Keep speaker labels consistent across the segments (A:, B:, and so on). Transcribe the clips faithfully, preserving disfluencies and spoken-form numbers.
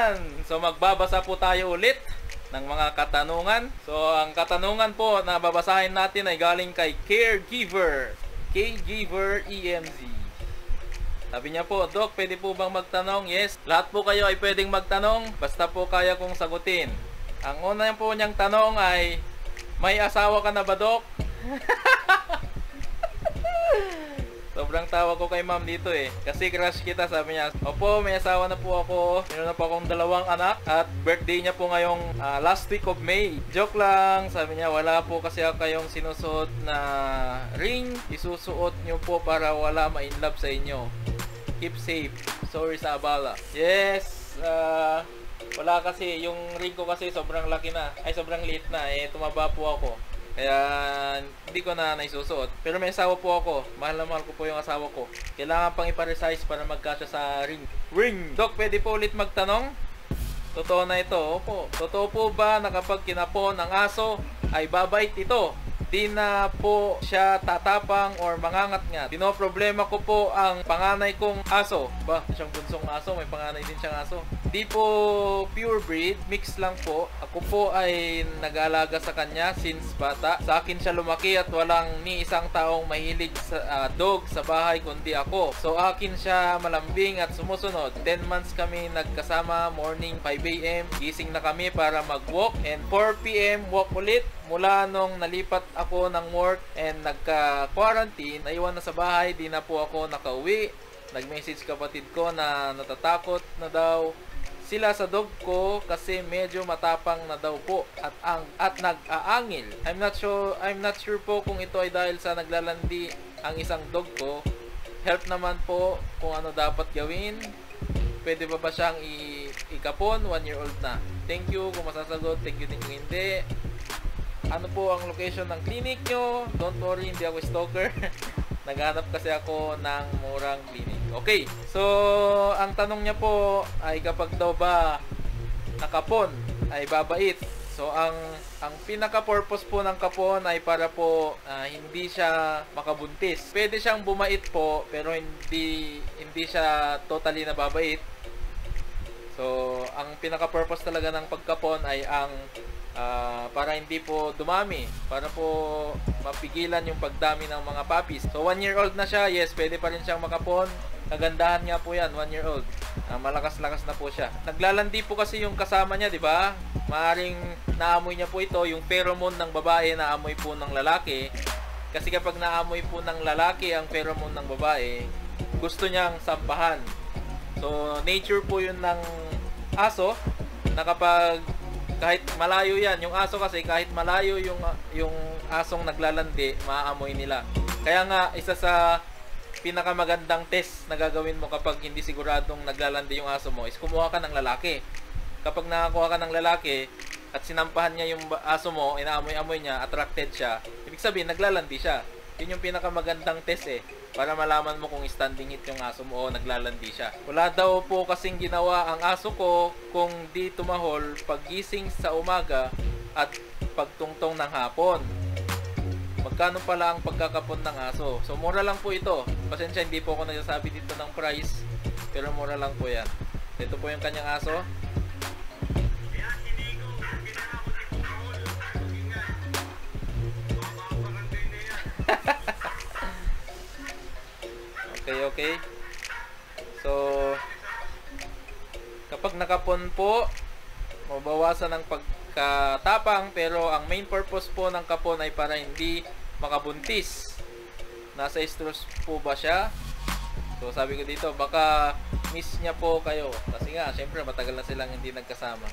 A: Ayan, so magbabasa po tayo ulit ng mga katanungan. So ang katanungan po na babasahin natin ay galing kay Caregiver, Caregiver E M Z. Sabi niya po, Doc, pwede po bang magtanong? Yes, lahat po kayo ay pwedeng magtanong, basta po kaya kong sagutin. Ang una po niyang tanong ay, may asawa ka na ba, Doc? Sobrang tawa ko kay ma'am dito eh. Kasi crush kita, sabi niya. Opo, may asawa na po ako. Meron na po akong dalawang anak. At birthday niya po ngayong uh, last week of May. Joke lang, sabi niya. Wala po kasi kayong sinusuot na ring. Isusuot niyo po para wala ma-inlove sa inyo. Keep safe. Sorry sa abala. Yes, uh, wala kasi. Yung ring ko kasi sobrang laki na. Ay, sobrang liit na. Eh, tumaba po ako. Kaya hindi ko na naisusuot. Pero may asawa po ako. Mahal na mahal ko po yung asawa ko. Kailangan pang ipa-resize para magkasya sa ring. Ring! Doc, pwede po ulit magtanong? Totoo na ito. Opo. Totoo po ba na kapag kinapon ang aso ay babait ito? Di na po siya tatapang or mangangat-ngat. Dinoproblema ko po ang panganay kong aso. Ba, siyang bunsong aso, may panganay din siyang aso. Di po pure breed, mix lang po. Ako po ay nag-aalaga sa kanya since bata. Sa akin siya lumaki at walang ni isang taong mahilig sa uh, dog sa bahay kundi ako. So akin siya malambing at sumusunod. ten months kami nagkasama, morning five A M gising na kami para mag-walk, and four P M walk ulit. Mula nung nalipat ako ng work and nagka-quarantine, naiwan na sa bahay, di na po ako nakauwi. Nag-message kapatid ko na natatakot na daw sila sa dog ko kasi medyo matapang na daw po at ang at nag-aangil. I'm not sure I'm not sure po kung ito ay dahil sa naglalandi ang isang dog ko. Help naman po kung ano dapat gawin. Pwede ba ba siyang i- ikapon? One year old na. Thank you kung masasagot. Thank you din kung hindi. Ano po ang location ng clinic nyo? Don't worry, hindi ako stalker. Naghanap kasi ako ng murang clinic. Okay, so ang tanong niya po ay kapag daw ba nakapon ay babait. So ang ang pinaka-purpose po ng kapon ay para po uh, hindi siya makabuntis. Pwede siyang bumait po pero hindi hindi siya totally na babait. So ang pinaka-purpose talaga ng pagkapon ay ang Uh, para hindi po dumami, para po mapigilan yung pagdami ng mga puppies. So one year old na siya, yes, pwede pa rin siyang makapon. Kagandahan nga po yan, one year old. Uh, malakas-lakas na po siya. Naglalandi po kasi yung kasama niya, di ba? Maaring naamoy niya po ito, yung pheromone ng babae naamoy po ng lalaki. Kasi kapag naamoy po ng lalaki ang pheromone ng babae, gusto niyang sampahan. So nature po yun ng aso na kapag kahit malayo yan, yung aso kasi kahit malayo yung yung asong naglalandi, maaamoy nila. Kaya nga isa sa pinakamagandang test na gagawin mo kapag hindi siguradong naglalandi yung aso mo is kumuha ka ng lalaki. Kapag nakakuha ka ng lalaki at sinampahan niya yung aso mo, inaamoy-amoy niya, attracted siya, ibig sabihin naglalandi siya. Yun yung pinakamagandang test eh, para malaman mo kung standing hit yung aso mo o naglalandi siya. Wala daw po kasing ginawa ang aso ko kung di tumahol paggising sa umaga at pagtungtong ng hapon. Magkano pala ang pagkakapon ng aso? So mura lang po ito. Pasensya, hindi po ako nagsasabi dito ng price, pero mura lang po yan. Ito po yung kanyang aso. Okay, okay. So, kapag nakapon po, mabawasan ang pagkatapang, pero ang main purpose po ng kapon ay para hindi makabuntis. Nasa stress po ba siya? So, sabi ko dito, baka miss niya po kayo. Kasi nga, syempre, matagal na silang hindi nagkasama.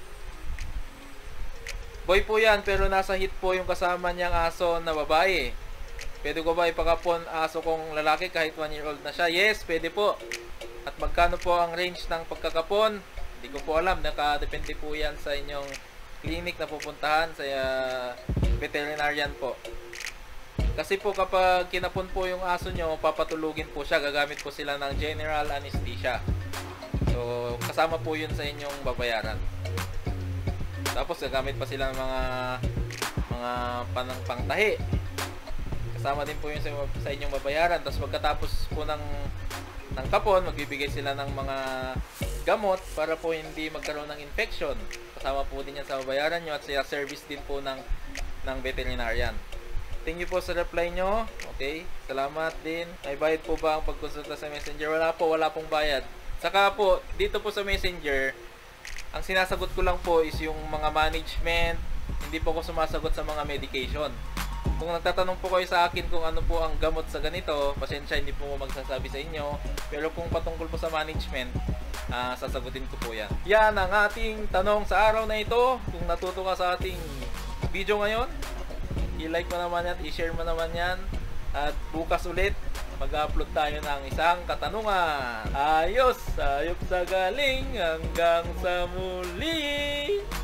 A: Boy po yan, pero nasa hit po yung kasama niyang aso na babae. Pwede ko ba ipakapon aso kong lalaki kahit one year old na siya? Yes, pwede po. At magkano po ang range ng pagkakapon? Hindi ko po alam. Nakadepende po yan sa inyong clinic na pupuntahan sa uh, veterinarian po. Kasi po kapag kinapon po yung aso nyo, papatulugin po siya. Gagamit po sila ng general anesthesia. So, kasama po yun sa inyong babayaran. Tapos gagamit pa sila ng mga mga panang pangtahi. Kasama din po yun sa, sa inyong babayaran. Tapos pagkatapos po ng, ng kapon, magbibigay sila ng mga gamot para po hindi magkaroon ng infection. Kasama po din yan sa babayaran nyo at sa service din po ng, ng veterinarian. Thank you po sa reply nyo. Okay, salamat din. May bayad po ba ang pagkonsulta sa Messenger? Wala po, wala pong bayad. Saka po, dito po sa Messenger, ang sinasagot ko lang po is yung mga management. Hindi po ako sumasagot sa mga medication. Kung nagtatanong po kayo sa akin kung ano po ang gamot sa ganito, pasensya, hindi po magsasabi sa inyo. Pero kung patungkol po sa management, uh, sasagutin ko po yan. Yan ang ating tanong sa araw na ito. Kung natuto ka sa ating video ngayon, i-like mo naman yan, i-share mo naman yan. At bukas ulit, mag-upload tayo ng isang katanungan. Ayos! Ayok sa galing! Hanggang sa muli!